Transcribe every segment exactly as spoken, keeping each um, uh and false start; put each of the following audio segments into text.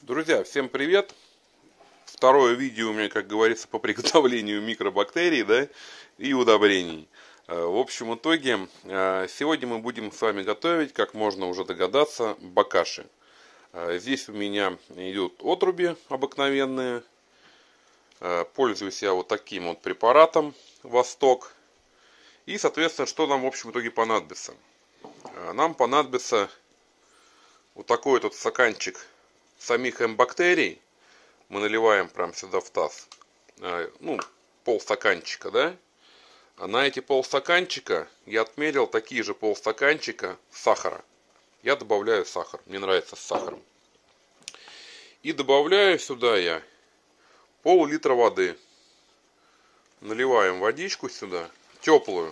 Друзья, всем привет! Второе видео у меня, как говорится, по приготовлению микробактерий, да, и удобрений. В общем итоге, сегодня мы будем с вами готовить, как можно уже догадаться, бокаши. Здесь у меня идут отруби обыкновенные. Пользуюсь я вот таким вот препаратом Восток. И, соответственно, что нам в общем итоге понадобится? Нам понадобится вот такой вот стаканчик самих М-бактерий. Мы наливаем прямо сюда в таз, ну, полстаканчика, да. А на эти полстаканчика я отмерил такие же полстаканчика сахара. Я добавляю сахар, мне нравится с сахаром. И добавляю сюда я пол-литра воды. Наливаем водичку сюда, теплую.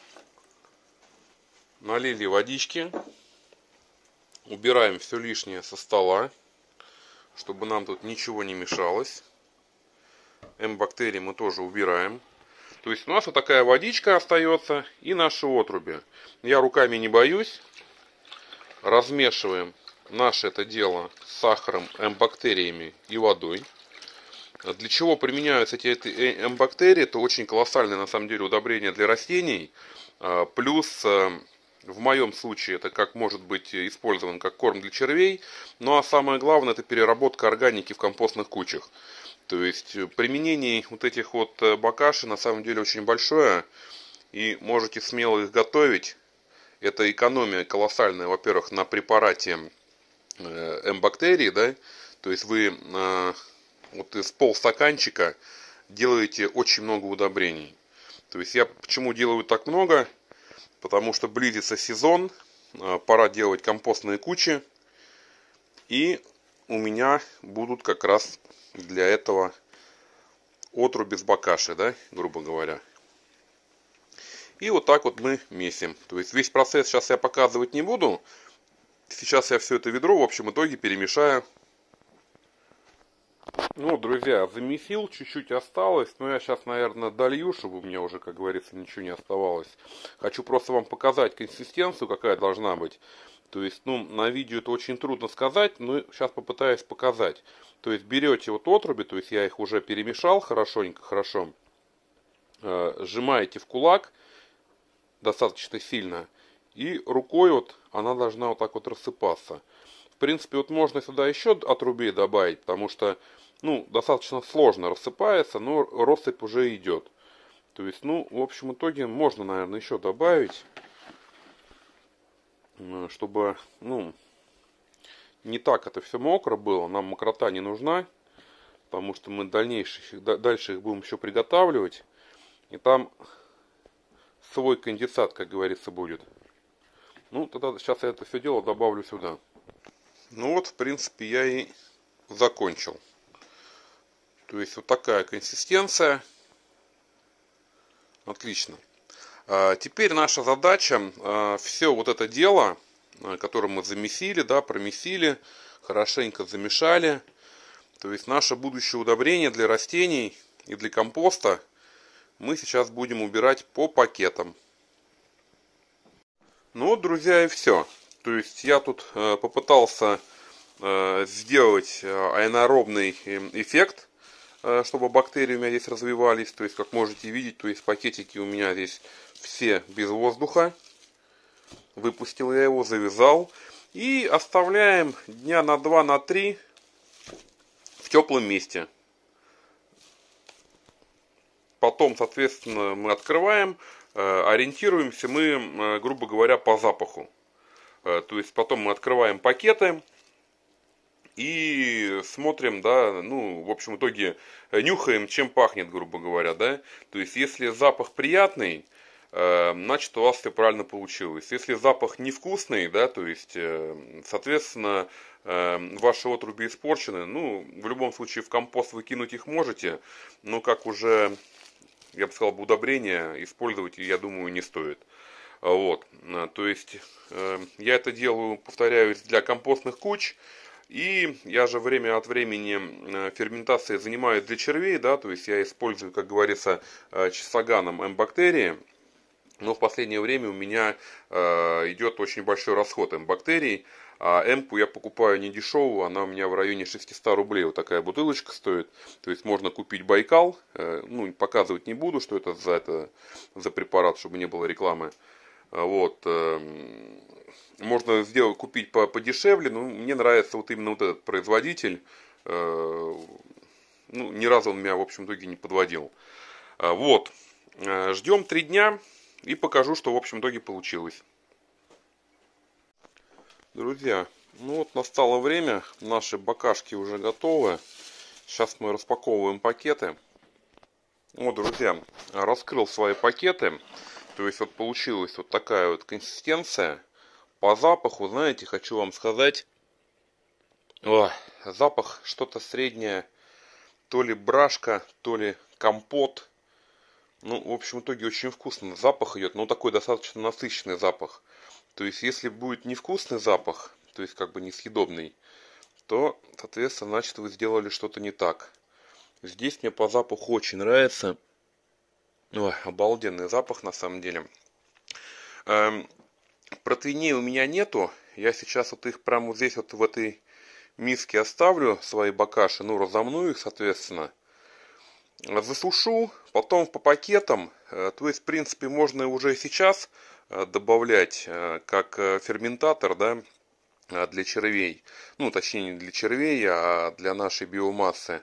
Налили водички. Убираем все лишнее со стола, чтобы нам тут ничего не мешалось. М-бактерии мы тоже убираем. То есть у нас вот такая водичка остается и наши отруби. Я руками не боюсь. Размешиваем наше это дело с сахаром, М-бактериями и водой. Для чего применяются эти М-бактерии? Это очень колоссальное на самом деле удобрение для растений. Плюс в моем случае это как может быть использован как корм для червей. Ну а самое главное, это переработка органики в компостных кучах. То есть применение вот этих вот бокашей на самом деле очень большое. И можете смело их готовить. Это экономия колоссальная, во-первых, на препарате М-бактерий, да. То есть вы вот из полстаканчика делаете очень много удобрений. То есть я почему делаю так много? Потому что близится сезон, пора делать компостные кучи. И у меня будут как раз для этого отруби с бокаши, да, грубо говоря. И вот так вот мы месим. То есть весь процесс сейчас я показывать не буду. Сейчас я все это ведро в общем итоге перемешаю. Ну, друзья, замесил, чуть-чуть осталось, но я сейчас, наверное, долью, чтобы у меня уже, как говорится, ничего не оставалось. Хочу просто вам показать консистенцию, какая должна быть. То есть, ну, на видео это очень трудно сказать, но сейчас попытаюсь показать. То есть, берете вот отруби, то есть, я их уже перемешал хорошенько, хорошо. Э, сжимаете в кулак достаточно сильно. И рукой вот она должна вот так вот рассыпаться. В принципе, вот можно сюда еще отрубей добавить, потому что, ну, достаточно сложно рассыпается, но россыпь уже идет. То есть, ну, в общем итоге можно, наверное, еще добавить, чтобы, ну, не так это все мокро было. Нам мокрота не нужна, потому что мы дальнейших, дальше их будем еще приготавливать. И там свой конденсат, как говорится, будет. Ну, тогда сейчас я это все дело добавлю сюда. Ну вот, в принципе, я и закончил. То есть, вот такая консистенция. Отлично. А теперь наша задача, а, все вот это дело, а, которое мы замесили, да, промесили, хорошенько замешали. То есть, наше будущее удобрение для растений и для компоста мы сейчас будем убирать по пакетам. Ну вот, друзья, и все. То есть я тут э, попытался э, сделать аэробный эффект, э, чтобы бактерии у меня здесь развивались. То есть, как можете видеть, то есть пакетики у меня здесь все без воздуха. Выпустил я его, завязал. И оставляем дня на два, на три в теплом месте. Потом, соответственно, мы открываем. Ориентируемся мы, грубо говоря, по запаху. То есть потом мы открываем пакеты и смотрим, да, ну, в общем, в итоге нюхаем, чем пахнет, грубо говоря, да. То есть если запах приятный, значит, у вас все правильно получилось. Если запах невкусный, да, то есть, соответственно, ваши отруби испорчены, ну, в любом случае в компост вы кинуть их можете, но как уже, я бы сказал, удобрения использовать, я думаю, не стоит. Вот, то есть я это делаю, повторяюсь, для компостных куч. И я же время от времени ферментацией занимаюсь для червей, да, то есть я использую, как говорится, чистоганом М-бактерии. Но в последнее время у меня э, идет очень большой расход М-бактерий. А Эмпу я покупаю не дешевую, она у меня в районе шестисот рублей. Вот такая бутылочка стоит. То есть можно купить Байкал. Э, ну, показывать не буду, что это за, это за препарат, чтобы не было рекламы. Вот. Э, можно сделать, купить по, подешевле. Но мне нравится вот именно вот этот производитель. Э, ну, ни разу он меня, в общем, в итоге не подводил. Э, вот. Э, ждем три дня. И покажу, что в общем итоге получилось. Друзья, ну вот настало время. Наши бакашки уже готовы. Сейчас мы распаковываем пакеты. Вот, друзья, раскрыл свои пакеты. То есть вот получилась вот такая вот консистенция. По запаху, знаете, хочу вам сказать. О, запах что-то среднее. То ли брашка, то ли компот. Ну, в общем, в итоге очень вкусно. Запах идет, но такой достаточно насыщенный запах. То есть, если будет невкусный запах, то есть, как бы несъедобный, то, соответственно, значит, вы сделали что-то не так. Здесь мне по запаху очень нравится. Ой, обалденный запах, на самом деле. Эм, протеиней у меня нету. Я сейчас вот их прямо вот здесь вот в этой миске оставлю, свои бакаши. Ну, разомну их, соответственно. Засушу, потом по пакетам, то есть в принципе можно уже сейчас добавлять как ферментатор, да, для червей, ну точнее не для червей, а для нашей биомассы.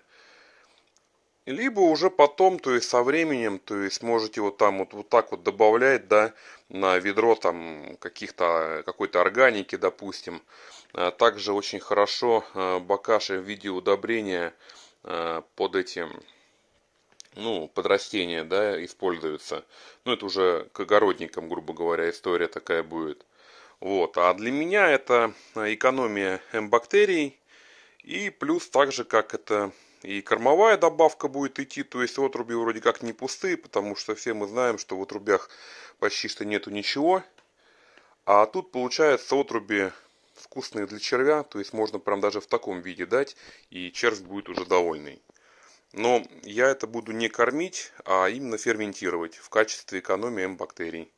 Либо уже потом, то есть со временем, то есть можете вот там вот, вот так вот добавлять, да, на ведро там каких-то, какой-то органики, допустим. Также очень хорошо бакаши в виде удобрения под этим, ну, под растения, да, используются. Ну, это уже к огородникам, грубо говоря, история такая будет. Вот. А для меня это экономия М-бактерий. И плюс также, как это и кормовая добавка будет идти. То есть отруби вроде как не пустые, потому что все мы знаем, что в отрубях почти что нету ничего. А тут получается отруби вкусные для червя. То есть можно прям даже в таком виде дать. И червь будет уже довольный. Но я это буду не кормить, а именно ферментировать в качестве экономии М-бактерий.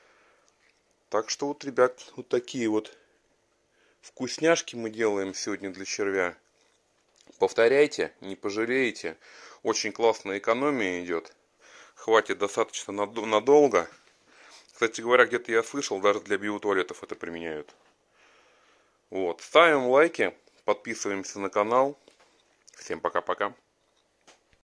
Так что вот, ребят, вот такие вот вкусняшки мы делаем сегодня для червя. Повторяйте, не пожалеете. Очень классная экономия идет. Хватит достаточно надолго. Кстати говоря, где-то я слышал, даже для биотуалетов это применяют. Вот. Ставим лайки, подписываемся на канал. Всем пока-пока.